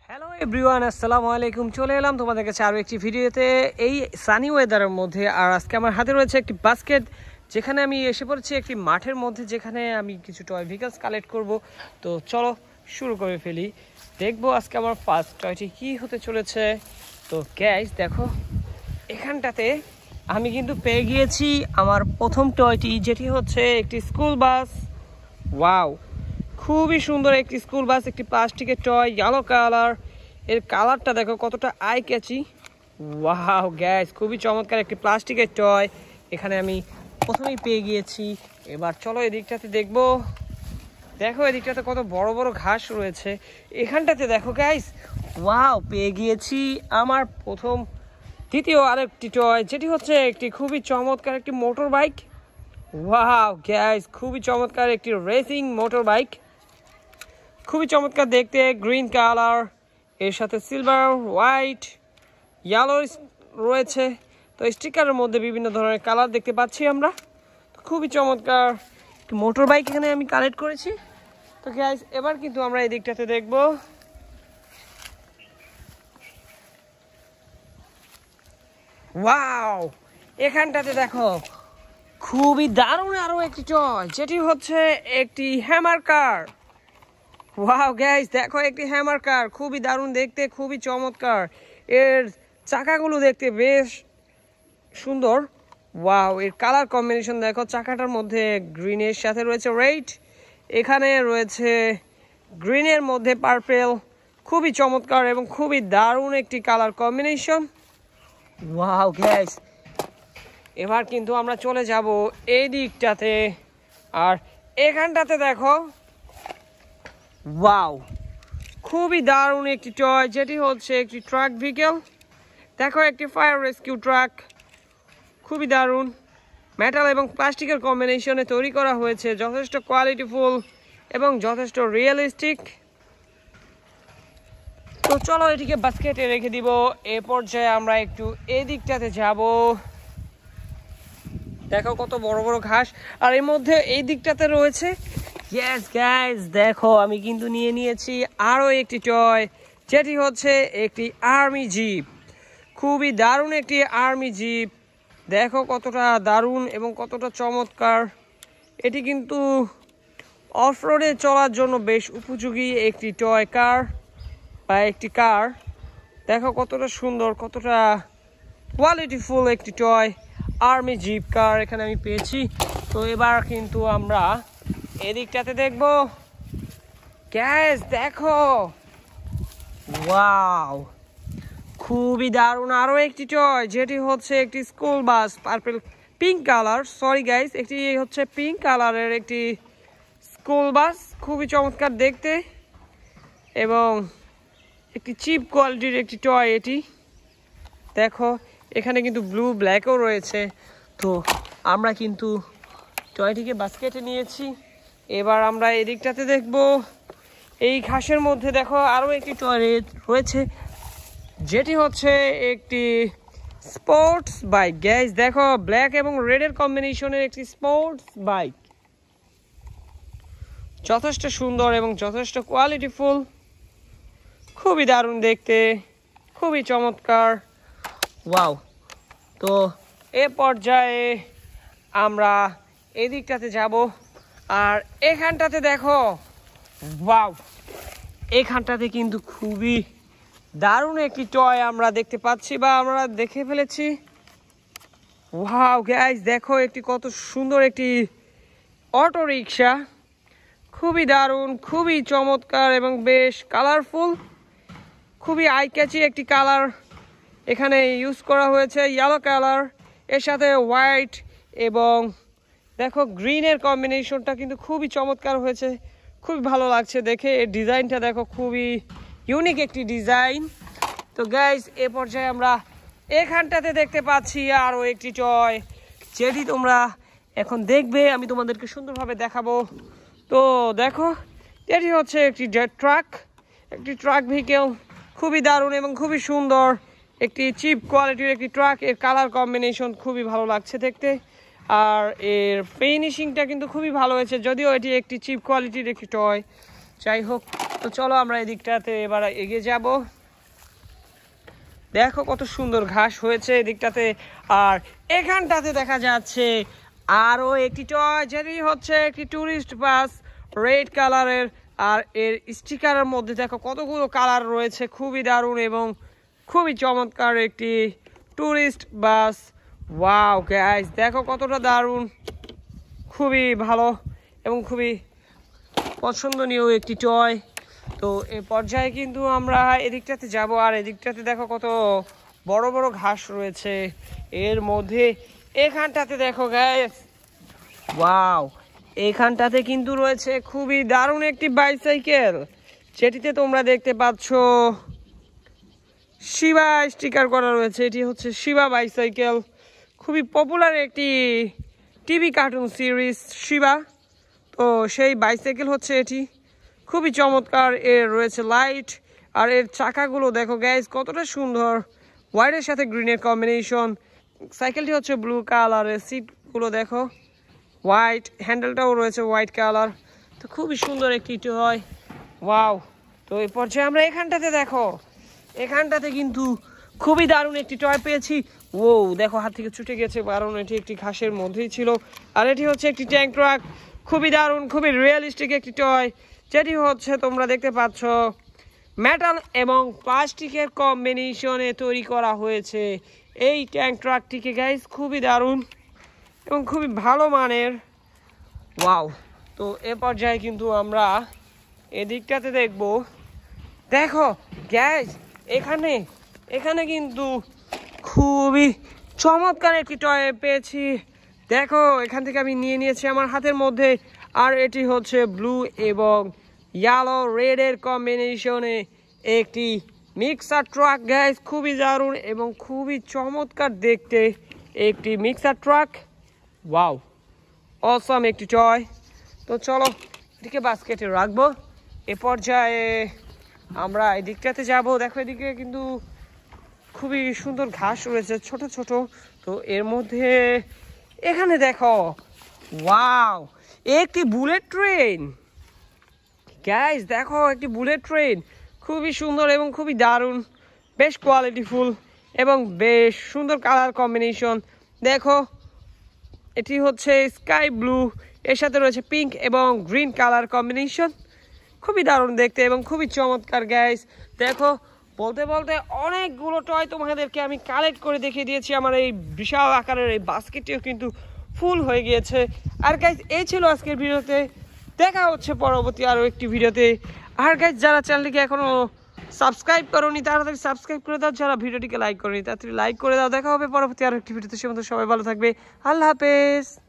Hello everyone, আসসালামু আলাইকুম। চলে এলাম তোমাদের কাছে আরও একটি ভিডিওতে এই সানি ওয়েদারের মধ্যে। আর আজকে আমার হাতে রয়েছে একটি বাস্কেট, যেখানে আমি এসে পড়েছি একটি মাঠের মধ্যে, যেখানে আমি কিছু টয় ভেহিকলস কালেক্ট করব। তো চলো শুরু করে ফেলি, দেখবো আজকে আমার ফার্স্ট টয়টি কী হতে চলেছে। তো গ্যাস দেখো, এখানটাতে আমি কিন্তু পেয়ে গিয়েছি আমার প্রথম টয়টি, যেটি হচ্ছে একটি স্কুল বাস। ওয়াও, খুবই সুন্দর একটি স্কুল বাস, একটি প্লাস্টিকের টয়, ইয়েলো কালার। এর কালারটা দেখো কতটা আই ক্যাচি। ওয়াও গ্যাস, খুবই চমৎকার একটি প্লাস্টিকের টয় এখানে আমি প্রথমেই পেয়ে গিয়েছি। এবার চলো এদিকটাতে দেখবো। দেখো এদিকটাতে কত বড় বড় ঘাস রয়েছে। এখানটাতে দেখো গাইস, ওয়াও, পেয়ে গিয়েছি আমার দ্বিতীয় আরেকটি টয়, যেটি হচ্ছে একটি খুবই চমৎকার একটি মোটর বাইক। ওয়াও গাইস, খুবই চমৎকার একটি রেসিং মোটর বাইক, খুবই চমৎকার দেখতে, গ্রিন কালার, এর সাথে সিলভার, হোয়াইট, ইয়েলো রয়েছে। তো স্টিকারের মধ্যে বিভিন্ন ধরনের কালার দেখতে পাচ্ছি আমরা। তো খুবই চমৎকার মোটর বাইক এখানে আমি কালেক্ট করেছি। তো গাইস, এবার কিন্তু আমরা এই দিকটাতে দেখব। ওয়াও, এখানটাতে দেখো খুবই দারুণ আরো একটি টয়, যেটি হচ্ছে একটি হ্যামার কার। ওয়াও গাইস, দেখো একটি হ্যামার কার, খুবই দারুণ দেখতে, খুবই চমৎকার। এর চাকাগুলো দেখতে বেশ সুন্দর। ওয়াও, এর কালার কম্বিনেশন দেখো, চাকাটার মধ্যে গ্রিনের সাথে রয়েছে রেড, এখানে রয়েছে গ্রিনের মধ্যে পার্পেল। খুবই চমৎকার এবং খুবই দারুণ একটি কালার কম্বিনেশন। ওয়াও গাইস, এবার কিন্তু আমরা চলে যাব এই দিকটাতে। আর এখানটাতে দেখো, ওয়াও, খুবই দারুণ একটি টয়, যেটি হচ্ছে একটি ট্রাক ভেহিকল। দেখো একটি ফায়ার রেস্কিউ ট্রাক, খুবই দারুণ, মেটাল এবং প্লাস্টিকের কম্বিনেশনে তৈরি করা হয়েছে, যথেষ্ট কোয়ালিটিফুল এবং যথেষ্ট রিয়েলিস্টিক। তো চলো এটিকে বাস্কেটে রেখে দিব। এ পর্যায়ে আমরা একটু এই দিকটাতে যাব। দেখো কত বড় বড় ঘাস, আর এর মধ্যে এই দিকটাতে রয়েছে, ইয়েস গাইস, দেখো আমি কিন্তু নিয়ে নিয়েছি আরও একটি টয়, যেটি হচ্ছে একটি আর্মি জিপ। খুবই দারুণ একটি আর্মি জিপ, দেখো কতটা দারুণ এবং কতটা চমৎকার। এটি কিন্তু অফ রোডে চলার জন্য বেশ উপযোগী একটি টয় কার বা একটি কার। দেখো কতটা সুন্দর, কতটা কোয়ালিটিফুল একটি টয় আর্মি জিপ কার এখানে আমি পেয়েছি। তো এবার কিন্তু আমরা এদিকটাতে দেখব। গ্যাস দেখো, ওয়াও, খুবই দারুণ আরো একটি টয়, যেটি হচ্ছে একটি school bus, purple pink colour, sorry guys, একটি হচ্ছে পিঙ্ক কালারের একটি স্কুল বাস, খুবই চমৎকার দেখতে এবং একটি চিপ কোয়ালিটির একটি টয় এটি। দেখো এখানে কিন্তু ব্লু ব্ল্যাকও রয়েছে। তো আমরা কিন্তু টয়টিকে বাস্কেটে নিয়েছি। এবার আমরা এদিকটাতে দেখব। এই ঘাসের মধ্যে দেখো আরও একটি টয় রয়েছে, যেটি হচ্ছে একটি স্পোর্টস বাইক। গ্যাস দেখো, ব্ল্যাক এবং রেডের কম্বিনেশনের একটি স্পোর্টস বাইক, যথেষ্ট সুন্দর এবং যথেষ্ট কোয়ালিটিফুল, খুবই দারুণ দেখতে, খুবই চমৎকার। ওয়াও, তো এ পর্যায়ে আমরা এদিকটাতে যাব। আর এখানটাতে দেখো, ওয়াও, এখানটাতে কিন্তু খুবই দারুণ একটি টয় আমরা দেখতে পাচ্ছি বা আমরা দেখে ফেলেছি। ওয়াও গাইস, দেখো একটি কত সুন্দর একটি অটো রিক্সা, খুবই দারুণ, খুবই চমৎকার এবং বেশ কালারফুল, খুবই আই ক্যাচি একটি কালার এখানে ইউজ করা হয়েছে, ইয়েলো কালার, এর সাথে হোয়াইট এবং দেখো গ্রিনের কম্বিনেশনটা কিন্তু খুবই চমৎকার হয়েছে, খুবই ভালো লাগছে দেখে। এর ডিজাইনটা দেখো, খুবই ইউনিক একটি ডিজাইন। তো গাইস, এ পর্যায়ে আমরা এখানটাতে দেখতে পাচ্ছি আরও একটি টয়, যেটি তোমরা এখন দেখবে, আমি তোমাদেরকে সুন্দরভাবে দেখাবো। তো দেখো, এটি হচ্ছে একটি একটি ট্রাক ভেহিকেল, খুবই দারুণ এবং খুবই সুন্দর, একটি চিপ কোয়ালিটির একটি ট্রাক। এর কালার কম্বিনেশন খুবই ভালো লাগছে দেখতে, আর এর ফিনিশিংটা কিন্তু খুবই ভালো হয়েছে, যদিও এটি একটি চিপ কোয়ালিটির একটি টয়। যাই হোক, তো চলো আমরা এদিকটাতে এবার এগিয়ে যাব। দেখো কত সুন্দর ঘাস হয়েছে এদিকটাতে। আর এখানটাতে দেখা যাচ্ছে আরো একটি টয়, যেটি হচ্ছে একটি টুরিস্ট বাস, রেড কালারের। আর এর স্টিকারের মধ্যে দেখো কতগুলো কালার রয়েছে, খুবই দারুণ এবং খুবই চমৎকার একটি টুরিস্ট বাস। ওয়াও গাইস, দেখো কতটা দারুণ, খুবই ভালো এবং খুবই পছন্দনীয় একটি টয়। তো এই পর্যায়ে কিন্তু আমরা এদিকটাতে যাব। আর এদিকটাতে দেখো কত বড় বড় ঘাস রয়েছে এর মধ্যে। এখানটাতে দেখো গাইস, ওয়াও, এখানটাতে কিন্তু রয়েছে খুবই দারুণ একটি বাইসাইকেল, যেটিতে তোমরা দেখতে পাচ্ছ শিবা স্টিকার করা রয়েছে। এটি হচ্ছে শিবা বাইসাইকেল, খুবই পপুলার একটি টিভি কার্টুন সিরিজ শিবা। তো সেই বাইসাইকেল হচ্ছে এটি, খুবই চমৎকার। এর রয়েছে লাইট, আর এর চাকাগুলো দেখো গাইস কতটা সুন্দর, হোয়াইটের সাথে গ্রিনের কম্বিনেশন। সাইকেলটি হচ্ছে ব্লু কালারের, সিটগুলো দেখো হোয়াইট, হ্যান্ডেলটাও রয়েছে হোয়াইট কালার। তো খুবই সুন্দর একটি টয়, ওয়াও। তো এই পর্যায়ে আমরা এখানটাতে দেখো, এখানটাতে কিন্তু খুবই দারুণ একটি টয় পেয়েছি। ও দেখো হাত থেকে ছুটে গেছে, কারণ এটি একটি ঘাসের মধ্যেই ছিল। আর এটি হচ্ছে একটি ট্যাঙ্ক ট্রাক, খুবই দারুণ, খুবই রিয়েলিস্টিক একটি টয়, যেটি হচ্ছে তোমরা দেখতে পাচ্ছ মেটাল এবং প্লাস্টিকের কম্বিনেশনে তৈরি করা হয়েছে এই ট্যাঙ্ক ট্রাকটিকে গাইস, খুবই দারুণ এবং খুবই ভালো মানের। ওয়াও। তো এ পর্যায়ে কিন্তু আমরা এদিকটাতে দেখব। দেখো গাইস, এখানে কিন্তু খুবই চমৎকার একটি টয় পেয়েছি। দেখো এখান থেকে আমি নিয়ে নিয়েছি আমার হাতের মধ্যে। আর এটি হচ্ছে ব্লু এবং ইয়েলো রেডের কম্বিনেশনে একটি মিক্সার ট্রাক গাইস, খুবই দারুণ এবং খুবই চমৎকার দেখতে একটি মিক্সার ট্রাক। ওয়াও, অসাম একটি টয়। তো চলো এদিকে বাস্কেটে রাখবো। এ পর্যায়ে আমরা এদিকটাতে যাব। দেখো এদিকে কিন্তু খুবই সুন্দর ঘাস রয়েছে ছোট ছোট। তো এর মধ্যে এখানে দেখো, ওয়াও, একটি বুলেট ট্রেন গাইস, দেখো একটি বুলেট ট্রেন, খুবই সুন্দর এবং খুবই দারুণ, বেশ কোয়ালিটিফুল এবং বেশ সুন্দর কালার কম্বিনেশন। দেখো এটি হচ্ছে স্কাই ব্লু, এর সাথে রয়েছে পিঙ্ক এবং গ্রিন কালার কম্বিনেশন, খুবই দারুণ দেখতে এবং খুবই চমৎকার গাইস। দেখো বলতে বলতে অনেকগুলো টয় তোমাদেরকে আমি কালেক্ট করে দেখিয়ে দিয়েছি। আমার এই বিশাল আকারের এই বাস্কেটটিও কিন্তু ফুল হয়ে গিয়েছে। আর গাইস এই ছিল আজকের ভিডিওতে, দেখা হচ্ছে পরবর্তী আরও একটি ভিডিওতে। আর গাইস যারা চ্যানেলটিকে এখনো সাবস্ক্রাইব করোনি তাড়াতাড়ি সাবস্ক্রাইব করে দাও, যারা ভিডিওটিকে লাইক করোনি তাড়াতাড়ি লাইক করে দাও। দেখা হবে পরবর্তী আরও একটি ভিডিওতে, সে মতো সবাই ভালো থাকবে, আল্লাহ হাফেজ।